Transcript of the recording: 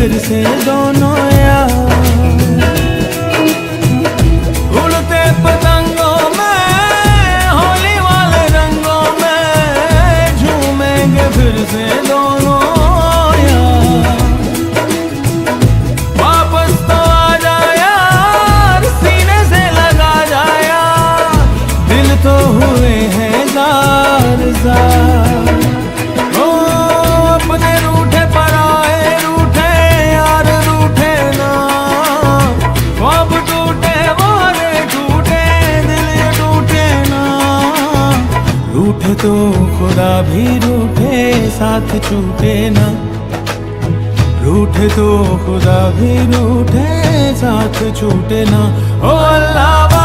फिर से दोनों यार। उड़ते पतंगों में होली वाले रंगों में झूमेंगे फिर से दोनों यार। वापस तो आ जा यार, सीने से लगा जा यार, दिल तो हुए हैं जार जार। ओ अपने रूठे पराए रूठे यार रूठे ना, ख्वाब टूटे वारे टूटे दिल ये टूटे ना। रूठे तो खुदा भी रूठे साथ छूटे ना, रूठे तो खुदा भी रूठे साथ छूटे ना। ओ अल्लाह